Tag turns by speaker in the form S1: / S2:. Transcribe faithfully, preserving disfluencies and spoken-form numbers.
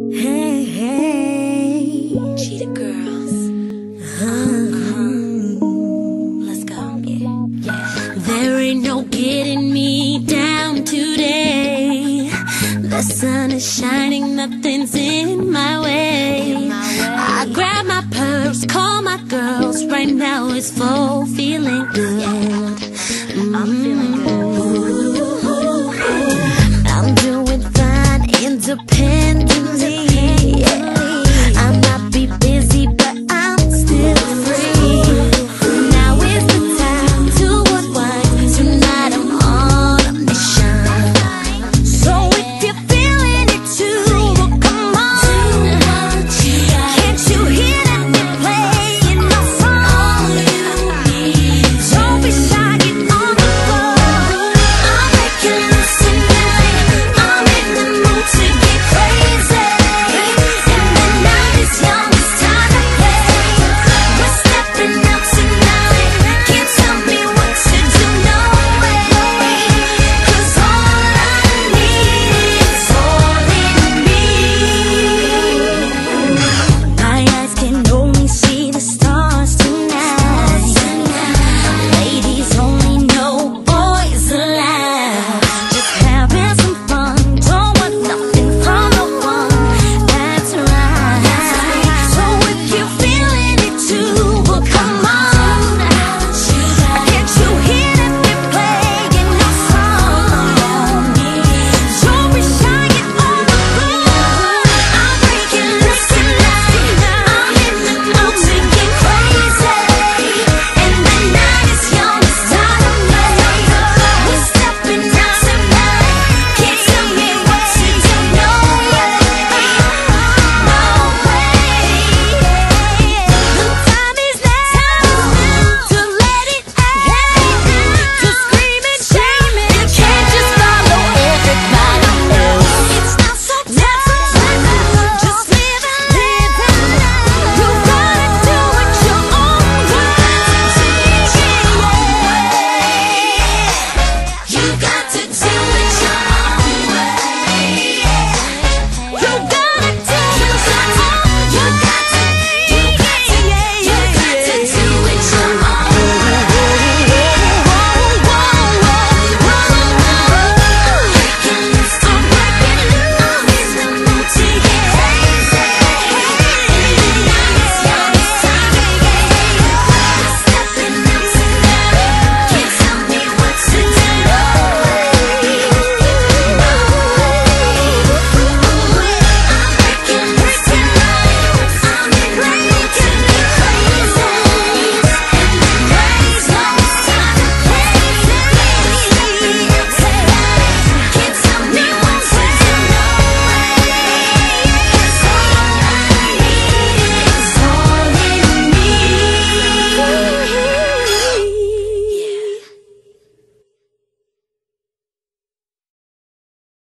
S1: Hey, hey,
S2: Cheetah Girls.
S1: uh-huh.
S2: Let's go. Yeah, yeah.
S1: There ain't no getting me down today. The sun is shining, nothing's in my way.
S2: In my way.
S1: I grab my purse, call my girls. Right now it's full, feeling good.
S2: Yeah. I'm feeling good.
S1: I'm doing fine, independent.